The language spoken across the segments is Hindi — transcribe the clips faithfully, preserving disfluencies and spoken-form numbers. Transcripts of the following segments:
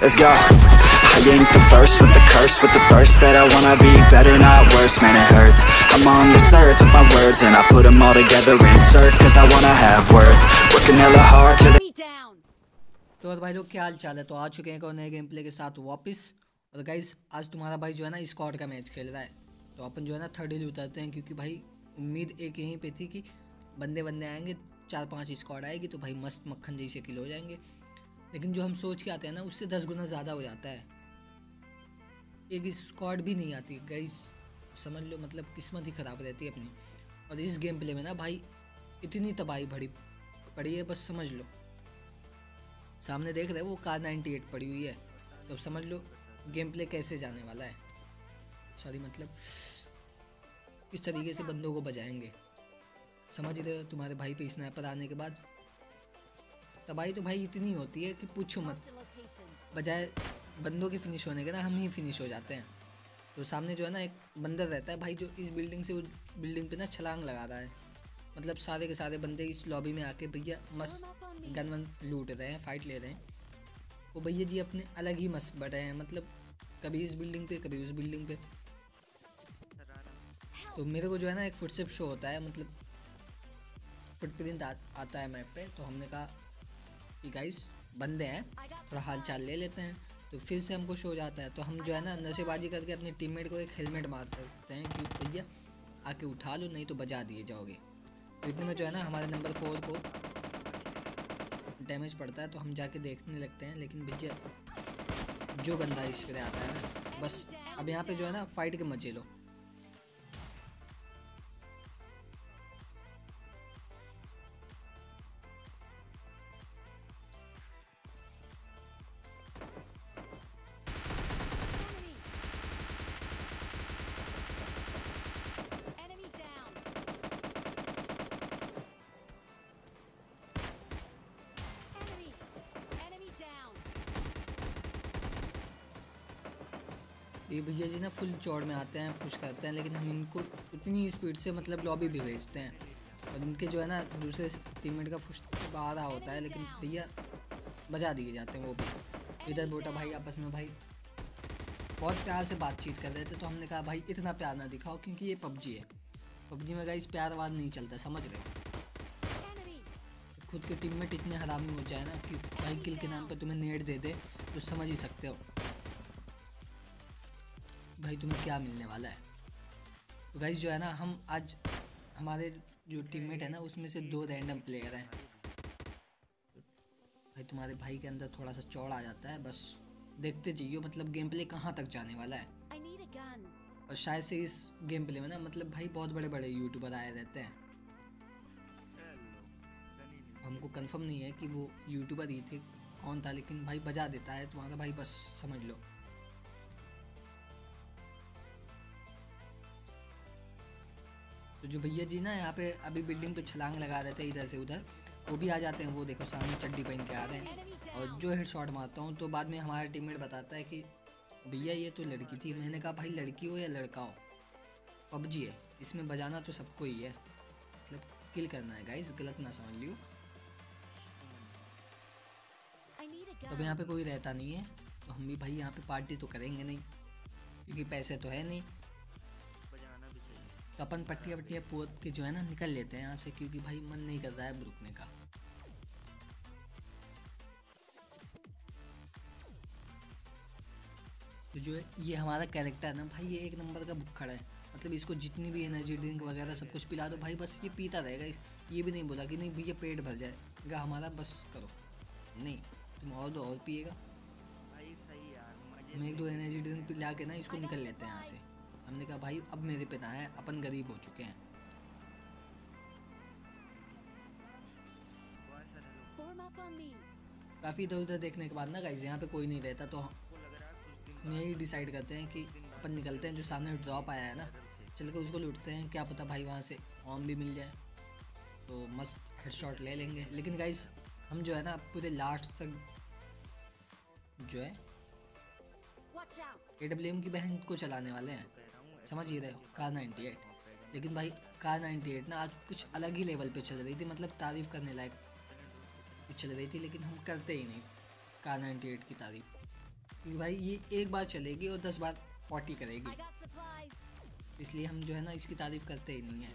Let's go. I ain't the first with the curse, with the thirst that I wanna be better, not worse. Man, it hurts. I'm on this earth with my words, and I put them all together, insert, cause I wanna have worth. Working hella hard to the... तो और भाई लोग क्या हाल चाल है। तो आ चुके हैं एक नए गेम प्ले के साथ वापस। और गाइस आज तुम्हारा भाई जो है ना स्क्वाड का मैच खेल रहा है। तो अपन जो है ना थर्ड हिल उतरते हैं, क्योंकि भाई उम्मीद एक यहीं पे थी कि बंदे बंदे आएंगे, चार पांच स्क्वाड आएगी तो भाई मस्त मक्खन जैसे किल हो जाएंगे। लेकिन जो हम सोच के आते हैं ना उससे दस गुना ज़्यादा हो जाता है। एक स्क्वाड भी नहीं आती गाइस, समझ लो, मतलब किस्मत ही ख़राब रहती है अपनी। और इस गेम प्ले में ना भाई इतनी तबाही भरी पड़ी है, बस समझ लो। सामने देख रहे हो वो कार नाइन्टी एट पड़ी हुई है, तो अब समझ लो गेम प्ले कैसे जाने वाला है। सॉरी, मतलब किस तरीके से बंदों को बजाएंगे, समझ रहे हो। तुम्हारे भाई पे स्नैपर आने के बाद तबाही तो भाई इतनी होती है कि पूछो मत। बजाय बंदों के फिनिश होने के ना हम ही फिनिश हो जाते हैं। तो सामने जो है ना एक बंदर रहता है भाई, जो इस बिल्डिंग से उस बिल्डिंग पे ना छलांग लगा रहा है। मतलब सारे के सारे बंदे इस लॉबी में आके भैया मस्त गन वन लूट रहे हैं, फाइट ले रहे हैं। वो भैया जी अपने अलग ही मस्त बढ़े हैं, मतलब कभी इस बिल्डिंग पे कभी उस बिल्डिंग पे। तो मेरे को जो है ना एक फुटस्टेप शो होता है, मतलब फुटप्रिंट आ, आता है मैप पे। तो हमने कहा कि गाइस बंदे हैं, थोड़ा हाल चाल ले लेते हैं। तो फिर से हमको शो जाता है, तो हम जो है ना नशेबाजी करके अपने टीममेट को एक हेलमेट मार करते हैं कि भैया आके उठा लो, नहीं तो बजा दिए जाओगे। तो इतने में जो है ना हमारे नंबर फोर को डैमेज पड़ता है, तो हम जाके देखने लगते हैं। लेकिन भैया जो गंदा इस पर आता है ना, बस अब यहाँ पे जो है ना फाइट के मजे लो। ये भैया जी ना फुल चौड़ में आते हैं, पुश करते हैं, लेकिन हम इनको उतनी स्पीड से मतलब लॉबी भी भेजते हैं। और इनके जो है ना दूसरे टीममेट का फुश आ रहा होता है, लेकिन भैया बजा दिए जाते हैं वो भी। इधर बोटा भाई आपस में भाई बहुत प्यार से बातचीत कर रहे थे, तो हमने कहा भाई इतना प्यार ना दिखाओ, क्योंकि ये पबजी है। पबजी में गाइस प्यार वार नहीं चलता, समझ रहे हो। खुद के टीममेट इतने हरामी हो जाए ना कि भाई किल के नाम पर तुम्हें नेट दे दे, तो समझ ही सकते हो भाई तुम्हें क्या मिलने वाला है। तो गाइस जो है ना हम आज हमारे जो टीममेट है ना उसमें से दो रैंडम प्लेयर हैं। भाई तुम्हारे भाई के अंदर थोड़ा सा चौड़ आ जाता है, बस देखते जाइए मतलब गेम प्ले कहाँ तक जाने वाला है। और शायद से इस गेम प्ले में ना मतलब भाई बहुत बड़े बड़े यूट्यूबर आए रहते हैं। हमको कंफर्म नहीं है कि वो यूट्यूबर ही थे कौन था, लेकिन भाई बजा देता है तुम्हारा भाई, बस समझ लो। तो जो भैया जी ना यहाँ पे अभी बिल्डिंग पे छलांग लगा रहे थे इधर से उधर, वो भी आ जाते हैं। वो देखो सामने चड्डी पहन के आ रहे हैं। और जो हेड शॉट मारता हूँ तो बाद में हमारा टीममेट बताता है कि भैया ये तो लड़की थी। मैंने कहा भाई लड़की हो या लड़का हो, पबजी है, इसमें बजाना तो सबको ही है, मतलब किल करना है गाइस, गलत ना समझ लियो। अब यहाँ पे कोई रहता नहीं है, तो हम भी भाई यहाँ पे पार्टी तो करेंगे नहीं, क्योंकि पैसे तो है नहीं। तो अपन पट्टिया पट्टिया पोत के जो है ना निकल लेते हैं यहाँ से, क्योंकि भाई मन नहीं कर रहा है रुकने का। तो जो है ये हमारा कैरेक्टर है ना भाई, ये एक नंबर का भुक्खड़ है। मतलब इसको जितनी भी एनर्जी ड्रिंक वगैरह सब कुछ पिला दो भाई, बस ये पीता रहेगा। ये भी नहीं बोला कि नहीं भैया पेट भर जाएगा हमारा, बस करो, नहीं तुम और दो और पिएगा। हम एक दो एनर्जी ड्रिंक पिला के ना इसको निकल लेते हैं यहाँ से। हमने कहा भाई अब मेरे पे ना है, अपन गरीब हो चुके हैं। काफ़ी इधर उधर देखने के बाद ना गाइस यहाँ पे कोई नहीं रहता, तो हम यही डिसाइड करते हैं कि अपन निकलते हैं। जो सामने ड्रॉप आया है ना, चल के उसको लूटते हैं, क्या पता भाई वहाँ से ऑन भी मिल जाए तो मस्त हेडशॉट ले लेंगे। लेकिन गाइस हम जो है ना पूरे लास्ट तक जो है ए डब्ल्यू एम की बहन को चलाने वाले हैं, समझ ही रहे हो, कार नाइन्टी एट। लेकिन भाई कार नाइन्टी एट ना आज कुछ अलग ही लेवल पे चल रही थी, मतलब तारीफ़ करने लायक चल रही थी, लेकिन हम करते ही नहीं कार नाइन्टी एट की तारीफ़। क्योंकि भाई ये एक बार चलेगी और दस बार पॉटी करेगी, इसलिए हम जो है ना इसकी तारीफ़ करते ही नहीं है।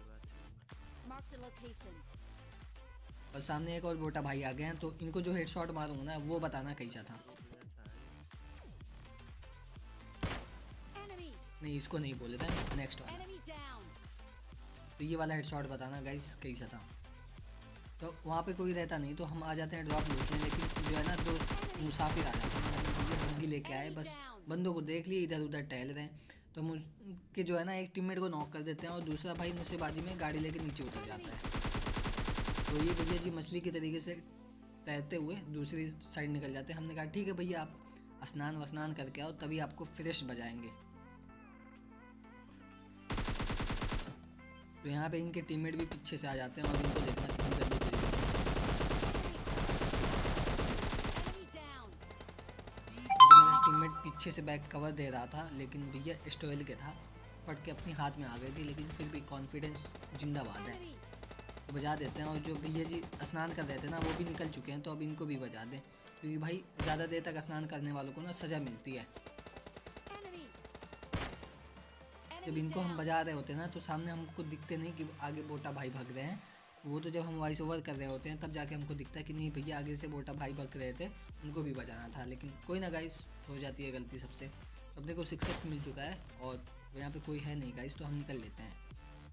और सामने एक और बोटा भाई आ गए हैं, तो इनको जो हेडशॉट मारूंगा ना वो बताना कैसा था। नहीं इसको नहीं बोले थे, नेक्स्ट वाला। तो ये वाला हेडशॉट बताना गाइस कैसा था। तो वहाँ पे कोई रहता नहीं तो हम आ जाते हैं ड्रॉप लूटने, लेकिन जो है ना दो मुसाफिर आ जाते हैं, ये बग्गी लेके आए, बस बंदों को देख लिए इधर उधर टहल रहे हैं, तो मुझके जो है ना एक टीममेट को नॉक कर देते हैं और दूसरा भाई नशेबाजी में गाड़ी लेके नीचे उतर जाता है। तो ये भैया जी मछली के तरीके से तैरते हुए दूसरी साइड निकल जाते हैं। हमने कहा ठीक है भैया आप स्नान वस्नान करके आओ तभी आपको फ्रेश बजाएंगे। तो यहाँ पे इनके टीममेट भी पीछे से आ जाते हैं और इनको देखना कितनी गंदी तरीके से। तो मेरा टीममेट पीछे से बैक कवर दे रहा था, लेकिन भैया स्टोइल के था, फट के अपनी हाथ में आ गई थी, लेकिन फिर भी कॉन्फिडेंस जिंदाबाद है, तो बजा देते हैं। और जो भैया जी स्नान कर रहे थे ना वो भी निकल चुके हैं, तो अब इनको भी बजा दें, क्योंकि भाई ज़्यादा देर तक स्नान करने वालों को ना सज़ा मिलती है। जब इनको हम बजा रहे होते हैं ना तो सामने हमको दिखते नहीं कि आगे बोटा भाई भाग रहे हैं, वो तो जब हम वॉइस ओवर कर रहे होते हैं तब जाके हमको दिखता है कि नहीं भैया आगे से बोटा भाई भाग रहे थे, उनको भी बजाना था। लेकिन कोई ना गाइस, हो जाती है गलती सबसे। अब देखो सिक्स एक्स मिल चुका है और यहाँ पे कोई है नहीं गाइस, तो हम निकल लेते हैं।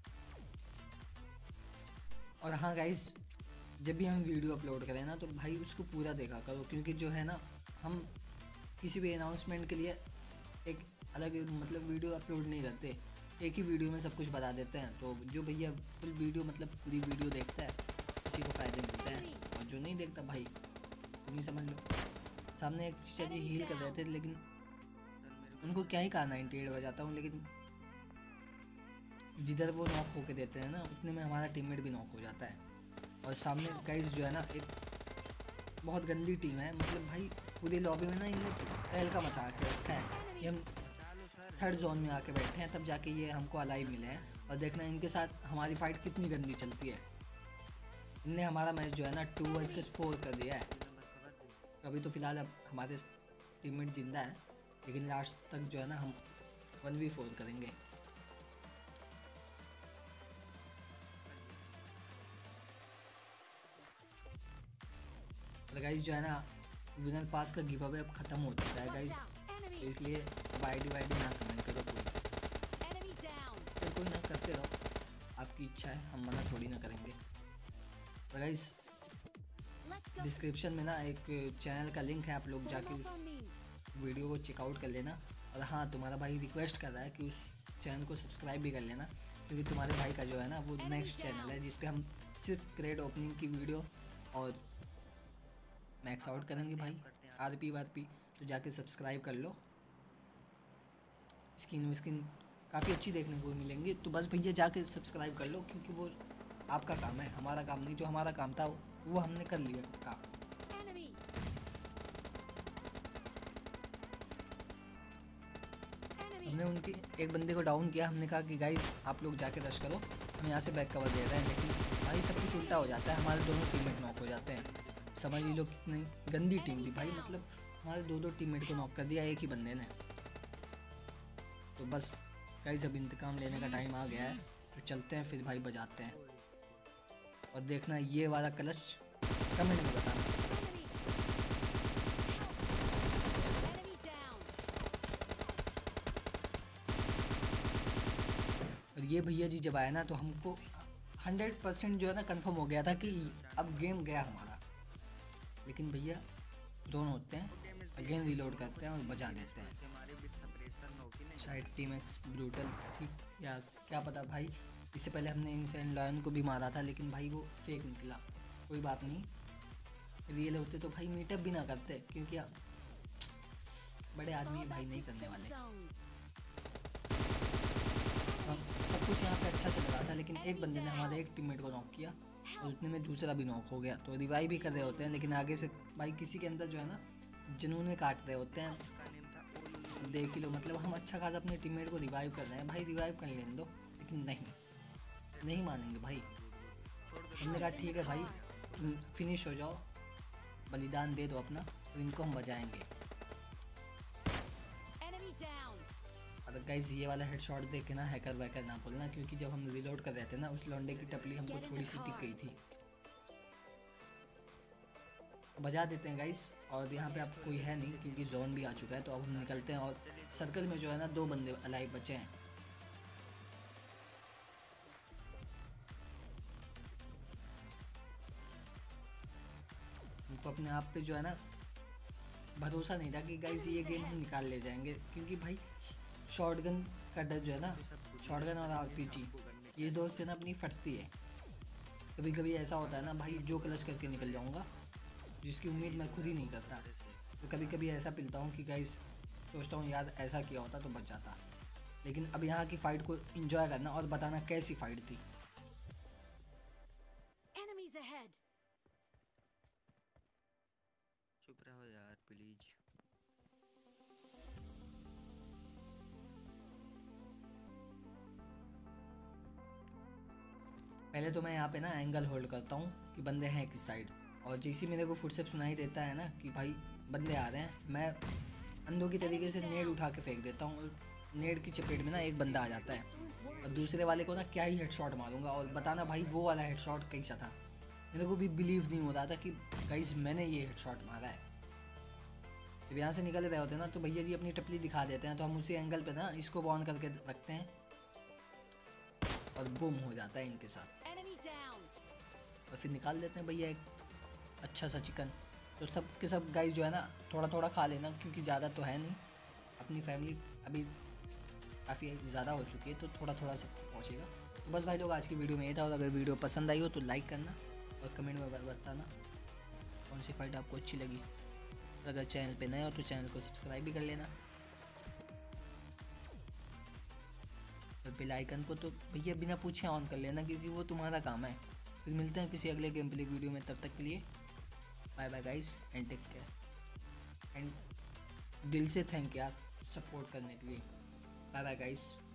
और हाँ गाइस, जब भी हम वीडियो अपलोड करें ना तो भाई उसको पूरा देखा करो, क्योंकि जो है ना हम किसी भी अनाउंसमेंट के लिए एक अलग मतलब वीडियो अपलोड नहीं करते, एक ही वीडियो में सब कुछ बता देते हैं। तो जो भैया फुल वीडियो मतलब पूरी वीडियो देखता है उसी को फ़ायदे मिलते हैं, और जो नहीं देखता भाई तुम ही समझ लो। सामने एक चीचा जी हील कर रहे थे, लेकिन उनको क्या ही कहा नाइन्टी एट बजाता हूँ, लेकिन जिधर वो नॉक होके देते हैं ना उतने में हमारा टीममेट भी नॉक हो जाता है। और सामने गाइस जो है ना एक बहुत गंदी टीम है, मतलब भाई पूरी लॉबी में ना इन्हें तहलका मचा के रखा है। ये हम थर्ड जोन में आके बैठे हैं तब जाके ये हमको अलाइव मिले हैं, और देखना इनके साथ हमारी फाइट कितनी गंदी चलती है। इनने हमारा मैच जो है ना टू वर्सेस फोर कर दिया है। अभी तो फ़िलहाल अब हमारे टीममेट जिंदा है, लेकिन लास्ट तक जो है ना हम वन वी फोर करेंगे। और गाइस जो है ना विनर पास का गिव अवे अब ख़त्म हो चुका है गाइस, तो इसलिए अब आई डी वाई डी ना कमेंट करो कोई, तो कोई ना करते रहो, आपकी इच्छा है, हम मना थोड़ी ना करेंगे। तो गाइस डिस्क्रिप्शन में ना एक चैनल का लिंक है, आप लोग जाके उस वीडियो को चेकआउट कर लेना। और हाँ, तुम्हारा भाई रिक्वेस्ट कर रहा है कि उस चैनल को सब्सक्राइब भी कर लेना, क्योंकि तुम्हारे भाई का जो है ना वो नेक्स्ट चैनल है जिस पे हम सिर्फ क्रेड ओपनिंग की वीडियो और मैक्स आउट करेंगे भाई, आर पी वार पी, तो जाके सब्सक्राइब कर लो। स्किन विस्किन काफ़ी अच्छी देखने को मिलेंगी, तो बस भैया जाके सब्सक्राइब कर लो, क्योंकि वो आपका काम है, हमारा काम नहीं। जो हमारा काम था वो हमने कर लिया काम। हमने उनके एक बंदे को डाउन किया, हमने कहा कि गाइस आप लोग जाके रश करो, हम यहाँ से बैक कवर दे रहे हैं, लेकिन भाई सब कुछ उल्टा हो जाता है, हमारे दोनों टीममेट नॉक हो जाते हैं। समझ ली लो कितनी गंदी टीम थी भाई, मतलब हमारे दो दो टीममेट को नॉक कर दिया एक ही बंदे ने। तो बस गाइस अब इंतकाम लेने का टाइम आ गया है, तो चलते हैं फिर भाई बजाते हैं। और देखना ये वाला क्लच कमेंट में बताना। और ये भैया जी जब आया ना तो हमको हंड्रेड परसेंट जो है ना कंफर्म हो गया था कि अब गेम गया हमारा, लेकिन भैया दोनों होते हैं, अगेन रिलोड करते हैं और बजा देते हैं। शायद टीम एक्स ब्रूटल थी या क्या पता भाई, इससे पहले हमने इनसेंट लॉयन को भी मारा था, लेकिन भाई वो फेक निकला। कोई बात नहीं, रियल होते तो भाई मीटअप भी ना करते, क्योंकि आप बड़े आदमी भाई नहीं करने वाले। सब कुछ यहाँ पे अच्छा चल रहा था, लेकिन एक बंदे ने हमारे एक टीममेट को नॉक किया और उतने में दूसरा भी नॉक हो गया। तो रिवाइव भी कर रहे होते हैं, लेकिन आगे से भाई किसी के अंदर जो है ना जुनून काट रहे होते हैं, देख लो। मतलब हम अच्छा खासा अपने टीममेट को रिवाइव कर रहे हैं, भाई रिवाइव कर लेने दो, लेकिन नहीं नहीं मानेंगे भाई। हमने कहा ठीक है भाई तुम फिनिश हो जाओ, बलिदान दे दो अपना, तो इनको हम बजाएंगे। और गाइस ये वाला हेडशॉट देख के ना हैकर वैकर ना बोलना, क्योंकि जब हम रिलोड कर रहे थे ना उस लौंडे की टपली हमको थोड़ी सी टिक गई थी। बजा देते हैं गाइस। और यहाँ पे अब कोई है नहीं क्योंकि जोन भी आ चुका है, तो अब हम निकलते हैं। और सर्कल में जो है ना दो बंदे अलाइव बचे हैं। हमको अपने आप पे जो है ना भरोसा नहीं था कि गाइस ये गेम हम निकाल ले जाएंगे, क्योंकि भाई शॉटगन का डर जो है ना, शॉटगन और आरपीजी ये दो से ना अपनी फटती है। कभी कभी ऐसा होता है ना भाई, जो क्लच करके निकल जाऊंगा जिसकी उम्मीद मैं खुद ही नहीं करता। तो कभी कभी ऐसा पिलता हूँ कि गाइस सोचता हूँ यार ऐसा किया होता तो बच जाता। लेकिन अब यहाँ की फ़ाइट को एंजॉय करना और बताना कैसी फ़ाइट थी। चुप रहो यार प्लीज। पहले तो मैं यहाँ पे ना एंगल होल्ड करता हूँ कि बंदे हैं किस साइड, और जैसे मेरे को फुटस्टेप सुनाई देता है ना कि भाई बंदे आ रहे हैं, मैं अंधों की तरीके से नेड उठा के फेंक देता हूँ। नेड की चपेट में ना एक बंदा आ जाता है और दूसरे वाले को ना क्या ही हेडशॉट मारूंगा। और बताना भाई वो वाला हेडशॉट कैसा था, मेरे को भी बिलीव नहीं हो रहा था कि गाइस मैंने ये हेडशॉट मारा है। जब यहाँ से निकल रहे होते हैं ना तो भैया जी अपनी टपली दिखा देते हैं, तो हम उसी एंगल पे ना इसको ऑन करके रखते हैं और बूम हो जाता है इनके साथ, और फिर निकाल देते हैं भैया एक अच्छा सा चिकन। तो सब के सब गाइस जो है ना थोड़ा थोड़ा खा लेना, क्योंकि ज़्यादा तो है नहीं, अपनी फैमिली अभी काफ़ी ज़्यादा हो चुकी है, तो थोड़ा थोड़ा सब पहुँचेगा। तो बस भाई लोग आज की वीडियो में ये था, और अगर वीडियो पसंद आई हो तो लाइक करना और कमेंट में बताना कौन सी फाइट आपको अच्छी लगी। अगर चैनल पे नए हो तो चैनल को सब्सक्राइब भी कर लेना, और बेल आइकन को तो भैया बिना पूछे ऑन कर लेना, क्योंकि वो तुम्हारा काम है। फिर मिलते हैं किसी अगले गेम प्ले वीडियो में, तब तक के लिए bye bye guys and take care. And दिल से थैंक यार सपोर्ट करने के लिए। Bye bye guys.